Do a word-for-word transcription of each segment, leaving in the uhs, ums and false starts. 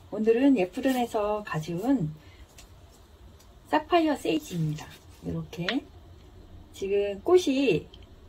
오늘은 예쁘른에서 가져온 사파이어 세이지입니다. 이렇게 지금 꽃이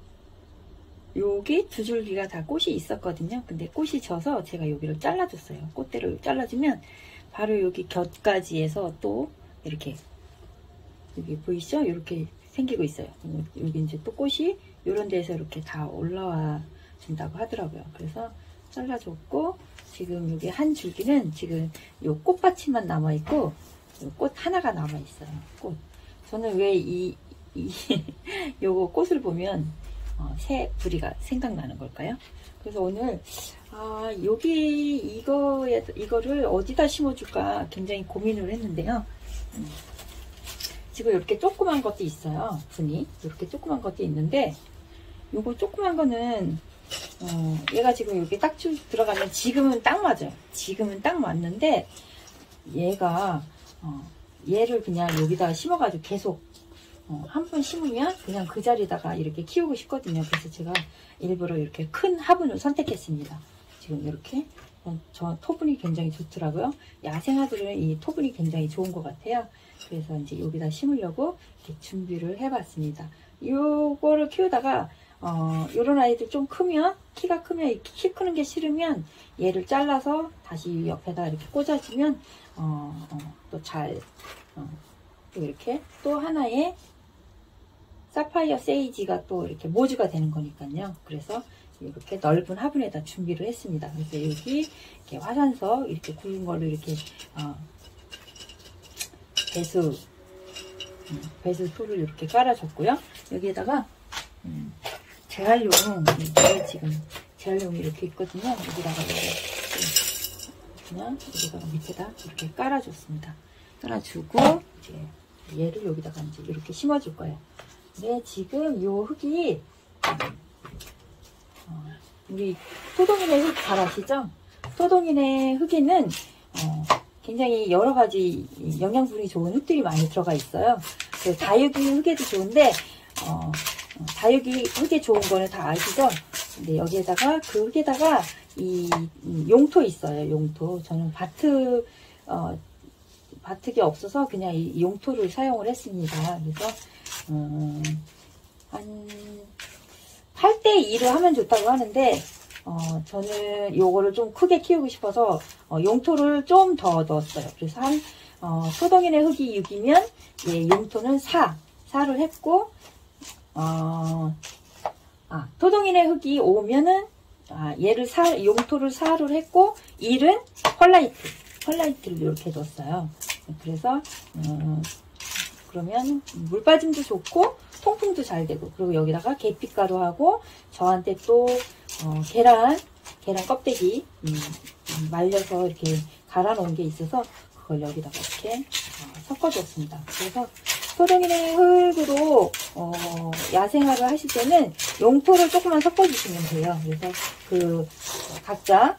여기 두 줄기가 다 꽃이 있었거든요. 근데 꽃이 져서 제가 여기를 잘라줬어요. 꽃대를 잘라주면 바로 여기 곁까지 해서 또 이렇게 여기 보이시죠? 이렇게 생기고 있어요. 여기 이제 또 꽃이 이런 데서 이렇게 다 올라와 준다고 하더라고요. 그래서 잘라줬고, 지금 여기 한 줄기는 지금 요 꽃받침만 남아있고, 요 꽃 하나가 남아있어요. 꽃. 저는 왜 이, 이, 요거 꽃을 보면, 어, 새 부리가 생각나는 걸까요? 그래서 오늘, 아, 여기 이거에, 이거를 어디다 심어줄까 굉장히 고민을 했는데요. 음. 지금 이렇게 조그만 것도 있어요. 분이. 이렇게 조그만 것도 있는데, 요거 조그만 거는, 어, 얘가 지금 여기 딱 들어가면 지금은 딱 맞아요. 지금은 딱 맞는데, 얘가, 어, 얘를 그냥 여기다가 심어가지고 계속, 어, 한 번 심으면 그냥 그 자리다가 이렇게 키우고 싶거든요. 그래서 제가 일부러 이렇게 큰 화분을 선택했습니다. 지금 이렇게. 저 토분이 굉장히 좋더라고요. 야생화들은 이 토분이 굉장히 좋은 것 같아요. 그래서 이제 여기다 심으려고 이렇게 준비를 해봤습니다. 요거를 키우다가 어, 요런 아이들 좀 크면, 키가 크면, 키 크는 게 싫으면 얘를 잘라서 다시 옆에다 이렇게 꽂아주면 어, 어, 또 잘 어, 또 이렇게 또 하나의 사파이어 세이지가 또 이렇게 모주가 되는 거니까요. 그래서 이렇게 넓은 화분에다 준비를 했습니다. 그래서 여기 이렇게 화산석 이렇게 굵은 걸로 이렇게 어, 배수 음, 배수 소를 이렇게 깔아줬고요. 여기에다가 음, 재활용 이게 지금 재활용이 이렇게 있거든요. 여기다가 그냥 여기다가 밑에다 이렇게 깔아줬습니다. 깔아주고 이제 얘를 여기다가 이제 이렇게 심어줄 거예요. 근데 지금 요 흙이 어, 우리 토동이네 흙 잘 아시죠? 토동이네 흙에는 어, 굉장히 여러 가지 영양분이 좋은 흙들이 많이 들어가 있어요. 그 다육이 흙에도 좋은데 어, 다육이 흙에 좋은 거는 다 아시죠? 근데 여기에다가 그 흙에다가 이 용토 있어요. 용토. 저는 바트 어, 바트가 없어서 그냥 이 용토를 사용을 했습니다. 그래서 음, 한 팔 대 이를 하면 좋다고 하는데 어, 저는 요거를 좀 크게 키우고 싶어서 어, 용토를 좀 더 넣었어요. 그래서 한 어, 토동이네 흙이 육이면 예, 용토는 사, 사를 했고 어, 아, 토동이네 흙이 오면은 아, 얘를 사, 용토를 사를 했고 일은 펄라이트, 펄라이트를 이렇게 넣었어요. 그래서 음, 그러면 물 빠짐도 좋고 통풍도 잘 되고, 그리고 여기다가 계피가루하고 저한테 또 어, 계란 계란 껍데기 음, 음, 말려서 이렇게 갈아 놓은 게 있어서 그걸 여기다가 이렇게 어, 섞어줬습니다. 그래서 토동이네 흙으로 어, 야생화를 하실 때는 용토를 조금만 섞어주시면 돼요. 그래서 그 각자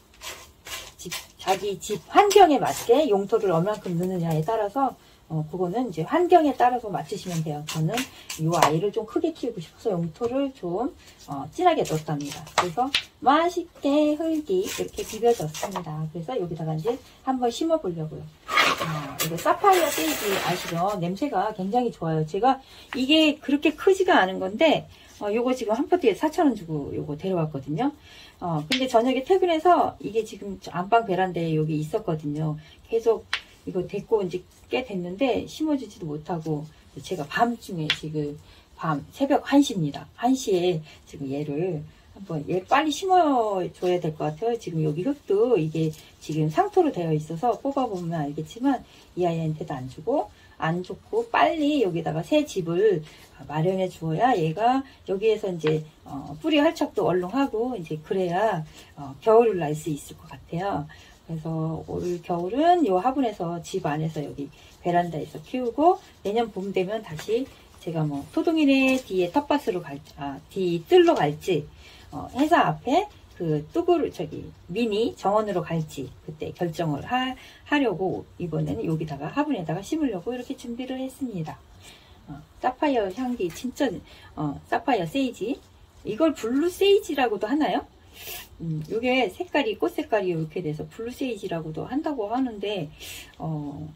집, 자기 집 환경에 맞게 용토를 얼만큼 넣느냐에 따라서 어, 그거는 이제 환경에 따라서 맞추시면 돼요. 저는 이 아이를 좀 크게 키우고 싶어서 용토를 좀 어, 진하게 넣었답니다. 그래서 맛있게 흙이 이렇게 비벼졌습니다. 그래서 여기다가 이제 한번 심어 보려고요. 어, 이거 사파이어 세이지 아시죠? 냄새가 굉장히 좋아요. 제가 이게 그렇게 크지가 않은 건데 어, 요거 지금 한 포트에 사천 원 주고 요거 데려왔거든요. 어, 근데 저녁에 퇴근해서 이게 지금 안방 베란다에 여기 있었거든요. 계속 이거 데리고 온 지 꽤 됐는데 심어주지도 못하고 제가 밤중에 지금 밤 새벽 한 시입니다. 한 시에 지금 얘를 한번 얘 빨리 심어줘야 될 것 같아요. 지금 여기 흙도 이게 지금 상토로 되어 있어서 뽑아보면 알겠지만 이 아이한테도 안 주고 안 좋고 빨리 여기다가 새 집을 마련해 주어야 얘가 여기에서 이제 어, 뿌리 활착도 얼렁하고 이제 그래야 어, 겨울을 날 수 있을 것 같아요. 그래서 올 겨울은 요 화분에서 집 안에서 여기 베란다에서 키우고 내년 봄 되면 다시 제가 뭐 토동이네 뒤에 텃밭으로 갈지, 아, 뒤 뜰로 갈지, 어, 회사 앞에 그 뚜구를 저기 미니 정원으로 갈지 그때 결정을 하, 하려고 이번에는 여기다가 화분에다가 심으려고 이렇게 준비를 했습니다. 어, 사파이어 향기 진짜 어, 사파이어 세이지, 이걸 블루 세이지라고도 하나요? 음, 요게 색깔이, 꽃 색깔이 이렇게 돼서 블루세이지라고도 한다고 하는데, 어,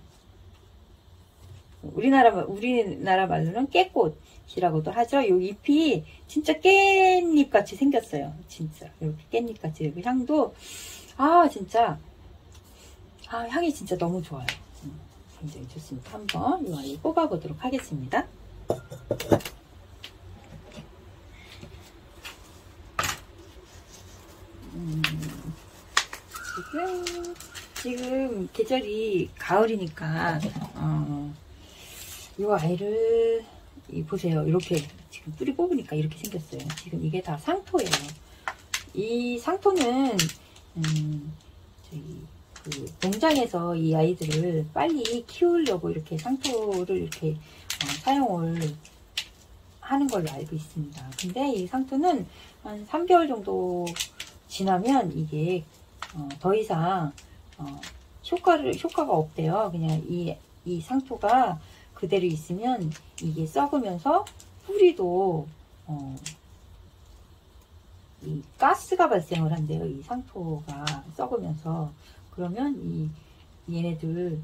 우리나라, 우리나라 말로는 깨꽃이라고도 하죠. 요 잎이 진짜 깻잎 같이 생겼어요. 진짜. 이렇게 깻잎 같이. 이렇게 향도, 아, 진짜, 아, 향이 진짜 너무 좋아요. 음, 굉장히 좋습니다. 한번 이 아이 뽑아보도록 하겠습니다. 음, 지금, 지금 계절이 가을이니까, 어, 이 아이를, 이 보세요. 이렇게, 지금 뿌리 뽑으니까 이렇게 생겼어요. 지금 이게 다 상토예요. 이 상토는, 음, 저희, 그 농장에서 이 아이들을 빨리 키우려고 이렇게 상토를 이렇게 어, 사용을 하는 걸로 알고 있습니다. 근데 이 상토는 한 삼 개월 정도 지나면 이게 어, 더 이상 어, 효과를 효과가 없대요. 그냥 이, 이 상토가 그대로 있으면 이게 썩으면서 뿌리도 어, 이 가스가 발생을 한대요. 이 상토가 썩으면서. 그러면 이 얘네들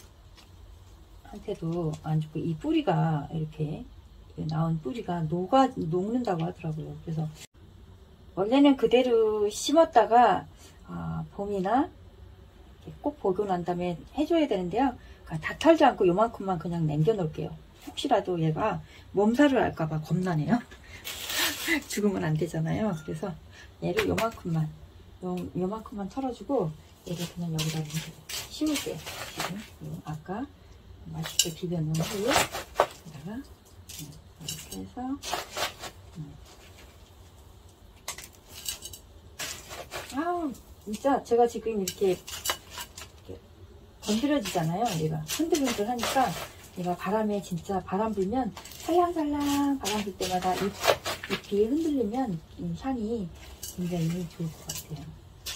한테도 안 좋고, 이 뿌리가 이렇게 나온 뿌리가 녹아 녹는다고 하더라고요. 그래서 원래는 그대로 심었다가 아, 봄이나 꼭 보고 난 다음에 해줘야 되는데요. 다 털지 않고 요만큼만 그냥 남겨 놓을게요. 혹시라도 얘가 몸살을 할까봐 겁나네요. 죽으면 안 되잖아요. 그래서 얘를 요만큼만 요, 요만큼만 털어주고 얘를 그냥 여기다 심을게요. 지금 아까 맛있게 비벼 놓은 후에 여기다가 이렇게 해서 아 진짜 제가 지금 이렇게, 이렇게 건드려지잖아요. 얘가 흔들흔들 하니까 얘가 바람에 진짜 바람 불면 살랑살랑 바람 불 때마다 잎, 잎이 흔들리면 이 향이 굉장히 좋을 것 같아요.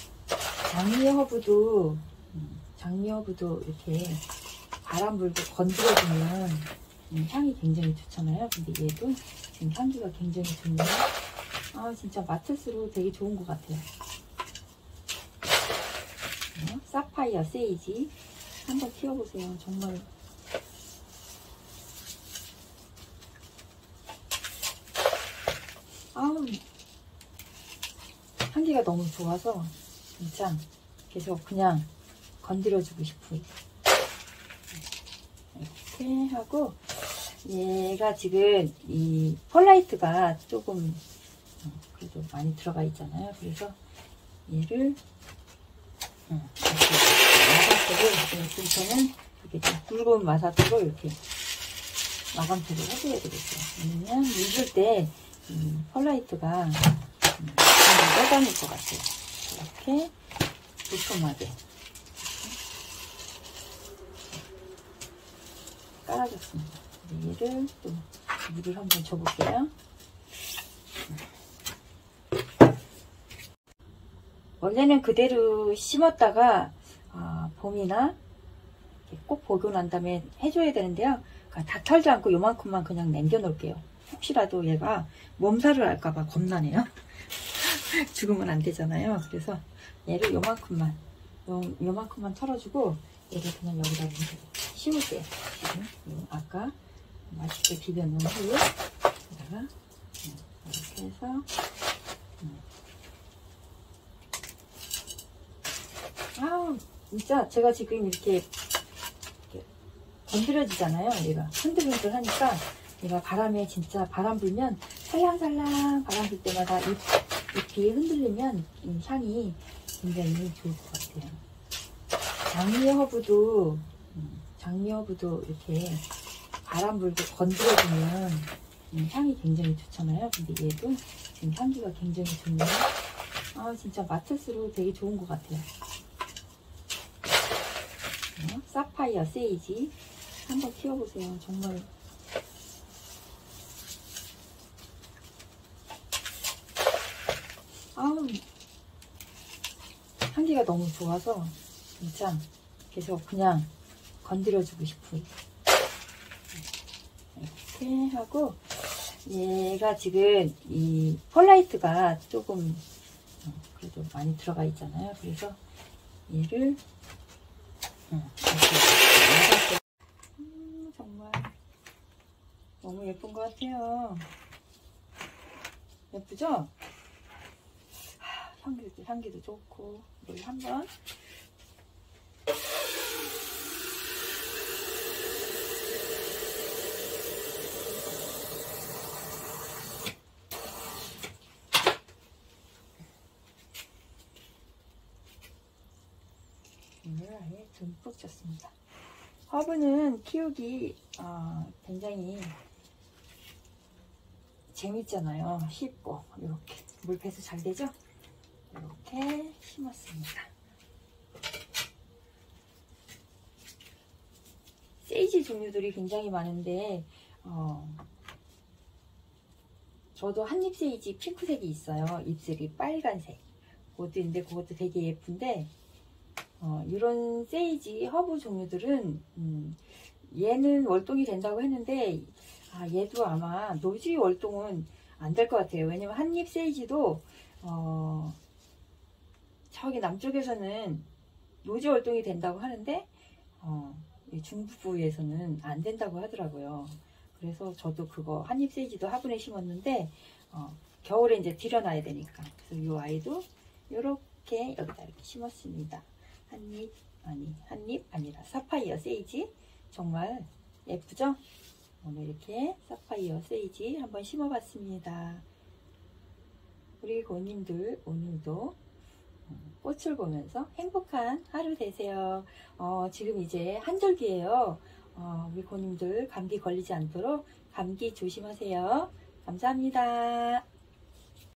장미허브도 장미허브도 이렇게 바람 불고 건드려주면 향이 굉장히 좋잖아요. 근데 얘도 지금 향기가 굉장히 좋네요. 아 진짜 맡을수록 되게 좋은 것 같아요. 어, 사파이어 세이지 한번 키워보세요. 정말 아우 향기가 너무 좋아서 진짜 계속 그냥 건드려주고 싶어요. 이렇게 하고 얘가 지금 이 펄라이트가 조금 그래도 많이 들어가 있잖아요. 그래서 얘를 이렇게 마사토를 지금부터는 이렇게 좀 굵은 마사토로 이렇게 마감토를 해줘야 되겠어요. 왜냐면 묻을 때 이 펄라이트가 좀 떠다닐 것 같아요. 이렇게 도톰하게 깔아줬습니다. 얘를 또 물을 한번 줘볼게요. 원래는 그대로 심었다가 아, 봄이나 꼭 보고 난 다음에 해줘야 되는데요. 다 털지 않고 요만큼만 그냥 남겨 놓을게요. 혹시라도 얘가 몸살을 할까봐 겁나네요. 죽으면 안 되잖아요. 그래서 얘를 요만큼만 요, 요만큼만 털어주고 얘를 그냥 여기다 심을게요. 지금 아까 맛있게 비벼 놓은 후에 여기다가 이렇게 해서 아 진짜 제가 지금 이렇게, 이렇게 건드려지잖아요. 얘가 흔들흔들 하니까 얘가 바람에 진짜 바람 불면 살랑살랑 바람 불 때마다 잎, 잎이 흔들리면 이 향이 굉장히 좋을 것 같아요. 장미허브도 장미허브도 이렇게 바람 불고 건드려주면 향이 굉장히 좋잖아요. 근데 얘도 지금 향기가 굉장히 좋네요. 아 진짜 맡을수록 되게 좋은 것 같아요. 어, 사파이어 세이지 한번 키워보세요. 정말 아우 향기가 너무 좋아서 진짜 계속 그냥 건드려주고 싶어요. 이렇게 하고 얘가 지금 이 펄라이트가 조금 그래도 많이 들어가 있잖아요. 그래서 얘를 음, 음, 정말 너무 예쁜 것 같아요. 예쁘죠? 하, 향기도, 향기도 좋고. 물 한번 물을 아예 듬뿍 줬습니다. 허브는 키우기 어, 굉장히 재밌잖아요. 쉽고. 이렇게 물 배수 잘 되죠? 이렇게 심었습니다. 세이지 종류들이 굉장히 많은데 어, 저도 한잎 세이지 핑크색이 있어요. 잎색이 빨간색. 그것도 있는데 그것도 되게 예쁜데 어, 이런 세이지 허브 종류들은 음, 얘는 월동이 된다고 했는데 아, 얘도 아마 노지 월동은 안 될 것 같아요. 왜냐면 한잎 세이지도 어, 저기 남쪽에서는 노지 월동이 된다고 하는데 어, 중부부에서는 안 된다고 하더라고요. 그래서 저도 그거 한잎 세이지도 화분에 심었는데 어, 겨울에 이제 들여놔야 되니까 그래서 이 아이도 이렇게 여기다 이렇게 심었습니다. 한잎 아니 한잎 아니라 사파이어 세이지 정말 예쁘죠? 오늘 이렇게 사파이어 세이지 한번 심어봤습니다. 우리 고님들 오늘도 꽃을 보면서 행복한 하루 되세요. 어, 지금 이제 한절기예요. 어, 우리 고님들 감기 걸리지 않도록 감기 조심하세요. 감사합니다.